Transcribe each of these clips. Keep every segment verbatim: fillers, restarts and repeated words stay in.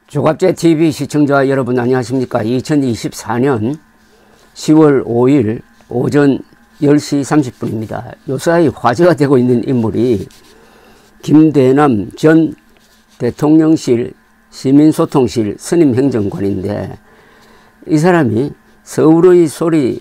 조갑제티비 시청자 여러분 안녕하십니까. 이천이십사 년 시월 오일 오전 열 시 삼십 분입니다. 요사이 화제가 되고 있는 인물이 김대남 전 대통령실 시민소통실 선임행정관인데, 이 사람이 서울의 소리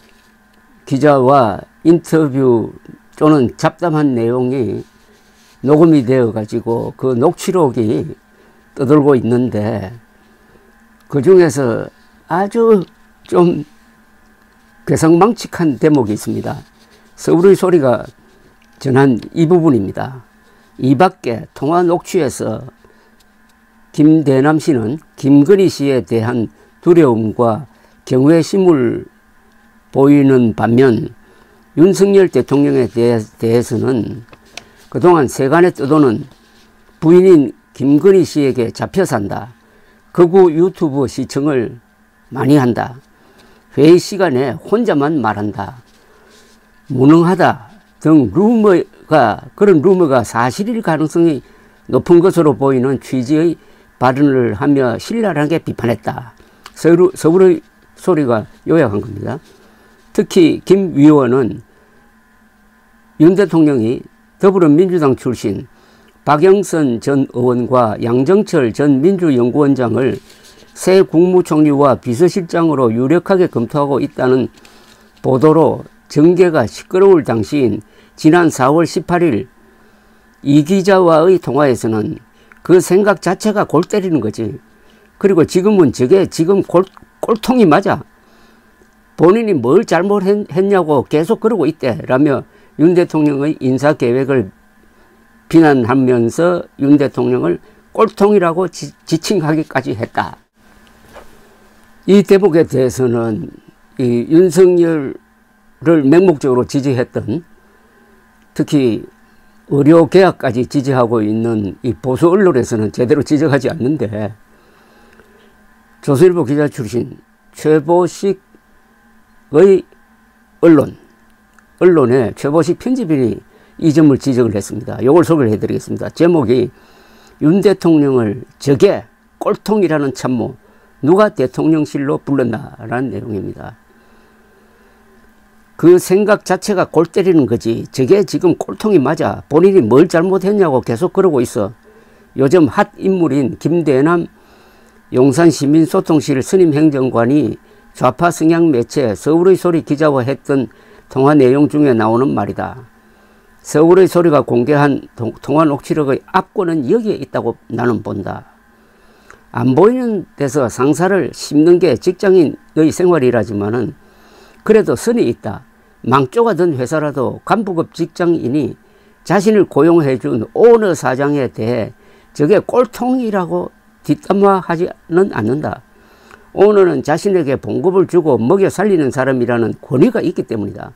기자와 인터뷰 또는 잡담한 내용이 녹음이 되어 가지고 그 녹취록이 떠돌고 있는데, 그 중에서 아주 좀 괴상망측한 대목이 있습니다. 서울의 소리가 전한 이 부분입니다. 이 밖에 통화 녹취에서 김대남 씨는 김건희 씨에 대한 두려움과 경외심을 보이는 반면, 윤석열 대통령에 대해서는 그동안 세간에 떠도는 부인인 김건희 씨에게 잡혀 산다, 극우 유튜브 시청을 많이 한다, 회의 시간에 혼자만 말한다, 무능하다 등 루머가 그런 루머가 사실일 가능성이 높은 것으로 보이는 취지의 발언을 하며 신랄하게 비판했다. 서울, 서울의 소리가 요약한 겁니다. 특히 김 위원은 윤 대통령이 더불어민주당 출신 박영선 전 의원과 양정철 전 민주연구원장을 새 국무총리와 비서실장으로 유력하게 검토하고 있다는 보도로 정계가 시끄러울 당시인 지난 사월 십팔일 이 기자와의 통화에서는 그 생각 자체가 골 때리는 거지. 그리고 지금은 저게 지금 골, 꼴통이 맞아. 본인이 뭘 잘못했냐고 계속 그러고 있대 라며 윤 대통령의 인사계획을 비난하면서 윤 대통령을 꼴통이라고 지, 지칭하기까지 했다. 이 대목에 대해서는 이 윤석열을 맹목적으로 지지했던, 특히 의료개혁까지 지지하고 있는 이 보수 언론에서는 제대로 지적하지 않는데, 조선일보 기자 출신 최보식의 언론, 언론의 최보식 편집인이 이 점을 지적을 했습니다. 이걸 소개를 해드리겠습니다. 제목이 윤 대통령을 적의 꼴통이라는 참모 누가 대통령실로 불렀나라는 내용입니다. 그 생각 자체가 골 때리는 거지. 저게 지금 꼴통이 맞아. 본인이 뭘 잘못했냐고 계속 그러고 있어. 요즘 핫 인물인 김대남 용산시민소통실 선임행정관이 좌파 성향 매체 서울의 소리 기자와 했던 통화 내용 중에 나오는 말이다. 서울의 소리가 공개한 통화 녹취록의 압권은 여기에 있다고 나는 본다. 안 보이는 데서 상사를 씹는 게 직장인의 생활이라지만은 그래도 선이 있다. 망조가 든 회사라도 간부급 직장인이 자신을 고용해 준 오너 사장에 대해 저게 꼴통이라고 뒷담화하지는 않는다. 오너는 자신에게 봉급을 주고 먹여 살리는 사람이라는 권위가 있기 때문이다.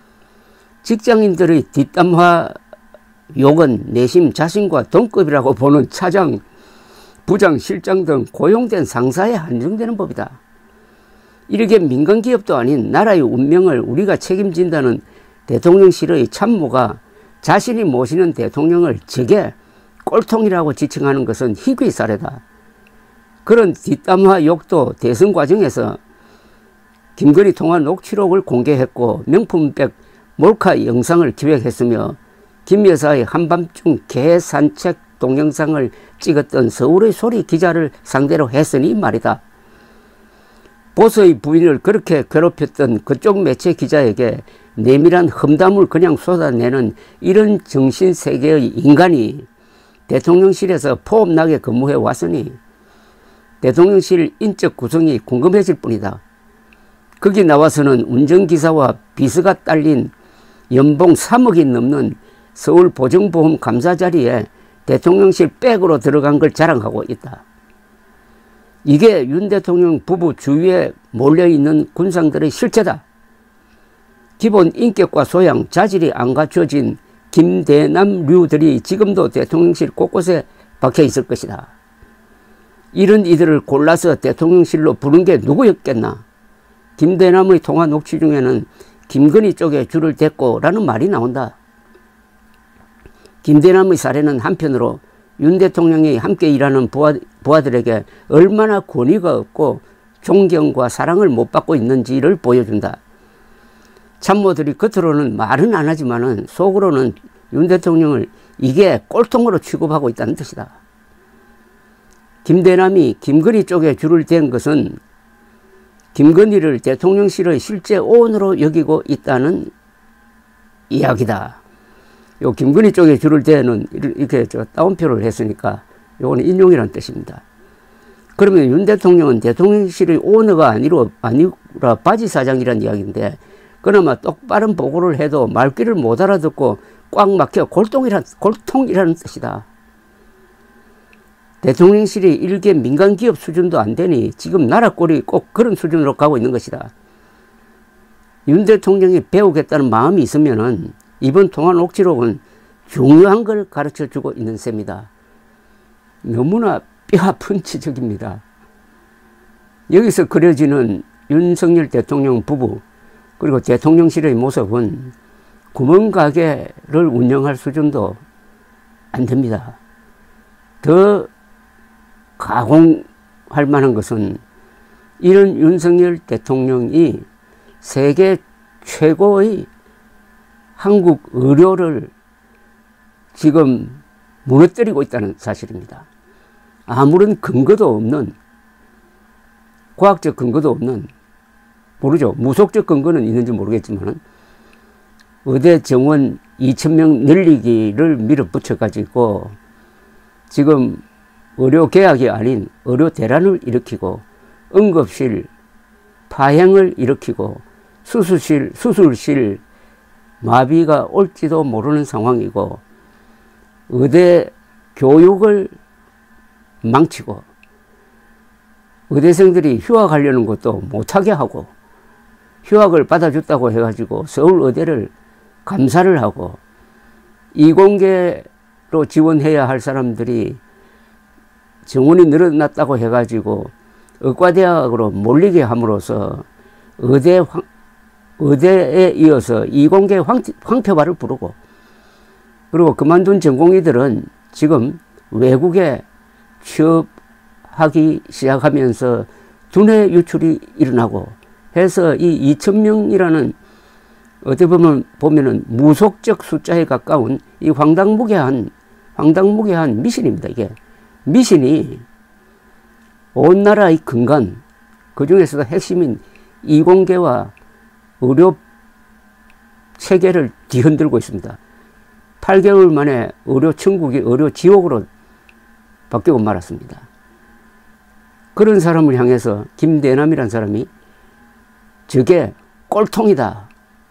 직장인들의 뒷담화 욕은 내심 자신과 동급이라고 보는 차장, 부장, 실장 등 고용된 상사에 한정되는 법이다. 이렇게 민간기업도 아닌 나라의 운명을 우리가 책임진다는 대통령실의 참모가 자신이 모시는 대통령을 적의 꼴통이라고 지칭하는 것은 희귀 사례다. 그런 뒷담화 욕도 대선 과정에서 김건희 통화 녹취록을 공개했고 명품백 몰카 영상을 기획했으며 김 여사의 한밤중 개 산책 동영상을 찍었던 서울의 소리 기자를 상대로 했으니 말이다. 보스의 부인을 그렇게 괴롭혔던 그쪽 매체 기자에게 내밀한 험담을 그냥 쏟아내는 이런 정신세계의 인간이 대통령실에서 포업나게 근무해 왔으니 대통령실 인적 구성이 궁금해질 뿐이다. 거기 나와서는 운전기사와 비서가 딸린 연봉 삼억이 넘는 서울 보정보험 감사 자리에 대통령실 백으로 들어간 걸 자랑하고 있다. 이게 윤 대통령 부부 주위에 몰려있는 군상들의 실체다. 기본 인격과 소양, 자질이 안 갖춰진 김대남류들이 지금도 대통령실 곳곳에 박혀 있을 것이다. 이런 이들을 골라서 대통령실로 부른 게 누구였겠나. 김대남의 통화 녹취 중에는 김건희 쪽에 줄을 댔고 라는 말이 나온다. 김대남의 사례는 한편으로 윤 대통령이 함께 일하는 부하, 부하들에게 얼마나 권위가 없고 존경과 사랑을 못 받고 있는지를 보여준다. 참모들이 겉으로는 말은 안 하지만은 속으로는 윤 대통령을 이게 꼴통으로 취급하고 있다는 뜻이다. 김대남이 김건희 쪽에 줄을 댄 것은 김건희를 대통령실의 실제 오원으로 여기고 있다는 이야기다. 요 김건희 쪽에 줄을 대는 이렇게 저 따옴표를 했으니까 요거는 인용이라는 뜻입니다. 그러면 윤 대통령은 대통령실의 오너가 아니로, 아니라 바지사장이라는 이야기인데 그나마 똑바른 보고를 해도 말귀를 못 알아듣고 꽉 막혀 골통이란, 골통이라는 뜻이다. 대통령실이 일개 민간기업 수준도 안 되니 지금 나라 꼴이 꼭 그런 수준으로 가고 있는 것이다. 윤 대통령이 배우겠다는 마음이 있으면은 이번 통화 녹취록은 중요한 걸 가르쳐주고 있는 셈이다. 너무나 뼈아픈 지적입니다. 여기서 그려지는 윤석열 대통령 부부 그리고 대통령실의 모습은 구멍가게를 운영할 수준도 안 됩니다. 더 가공할 만한 것은 이런 윤석열 대통령이 세계 최고의 한국 의료를 지금 무너뜨리고 있다는 사실입니다. 아무런 근거도 없는, 과학적 근거도 없는, 모르죠. 무속적 근거는 있는지 모르겠지만 의대 정원 이천 명 늘리기를 밀어붙여 가지고 지금 의료 계약이 아닌 의료 대란을 일으키고 응급실 파행을 일으키고 수술실, 수술실 마비가 올지도 모르는 상황이고 의대 교육을 망치고 의대생들이 휴학하려는 것도 못하게 하고 휴학을 받아줬다고 해가지고 서울의대를 감사를 하고 이공계로 지원해야 할 사람들이 정원이 늘어났다고 해가지고 의과대학으로 몰리게 함으로써 의대 황, 의대에 이어서 이공계 황, 황표발을 부르고 그리고 그만둔 전공의들은 지금 외국에 취업하기 시작하면서 두뇌 유출이 일어나고 해서 이 이천 명이라는 어떻게 보면 보면은 무속적 숫자에 가까운 이 황당무계한 황당무계한 미신입니다. 이게 미신이 온 나라의 근간 그 중에서도 핵심인 이공계와 의료 체계를 뒤흔들고 있습니다. 팔 개월 만에 의료 천국이 의료 지옥으로 바뀌고 말았습니다. 그런 사람을 향해서 김대남이라는 사람이 저게 꼴통이다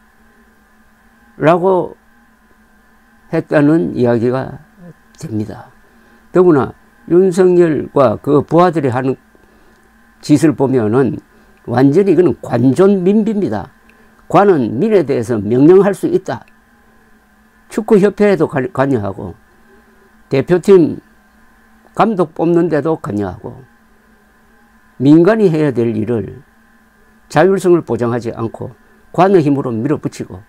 라고 했다는 이야기가 됩니다. 더구나 윤석열과 그 부하들이 하는 짓을 보면은 완전히 이거는 관존민비입니다. 관은 민에 대해서 명령할 수 있다. 축구협회에도 관여하고 대표팀 감독 뽑는데도 관여하고 민간이 해야 될 일을 자율성을 보장하지 않고 관의 힘으로 밀어붙이고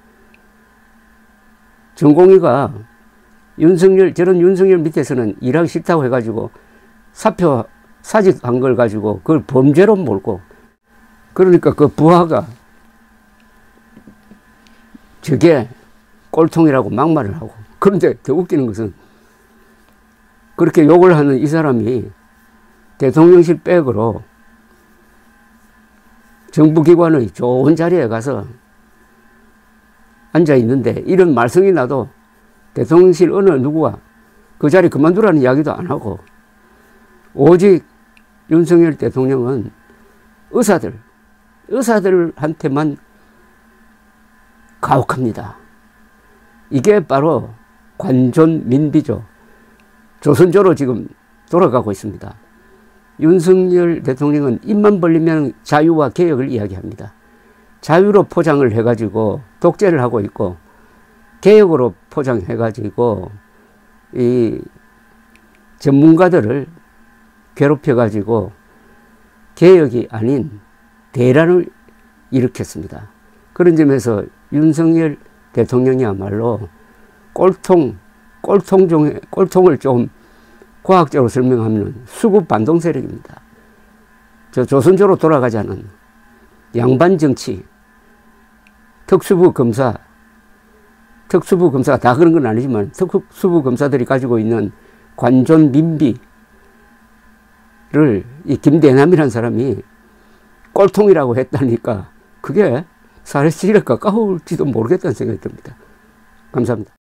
전공의가 윤석열 저런 윤석열 밑에서는 일하기 싫다고 해가지고 사표 사직한 걸 가지고 그걸 범죄로 몰고 그러니까 그 부하가 저게 꼴통이라고 막말을 하고 그런데 더 웃기는 것은 그렇게 욕을 하는 이 사람이 대통령실 백으로 정부기관의 좋은 자리에 가서 앉아 있는데 이런 말썽이 나도 대통령실 어느 누구가 그 자리 그만두라는 이야기도 안 하고 오직 윤석열 대통령은 의사들, 의사들한테만 가혹합니다. 이게 바로 관존민비죠. 조선조로 지금 돌아가고 있습니다. 윤석열 대통령은 입만 벌리면 자유와 개혁을 이야기합니다. 자유로 포장을 해가지고 독재를 하고 있고 개혁으로 포장해가지고 이 전문가들을 괴롭혀가지고 개혁이 아닌 대란을 일으켰습니다. 그런 점에서 윤석열 대통령이야말로 꼴통, 꼴통 중, 꼴통을 좀 과학적으로 설명하면 수구 반동 세력입니다. 저 조선조로 돌아가지 않은 양반 정치, 특수부 검사, 특수부 검사가 다 그런 건 아니지만 특수부 검사들이 가지고 있는 관존 민비를 이 김대남이라는 사람이 꼴통이라고 했다니까 그게 사실에 가까울지도 모르겠다는 생각이 듭니다. 감사합니다.